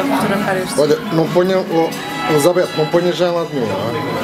fotografare. Olha, não ponha, o Elizabeth, não ponha já em lado nenhum, não é?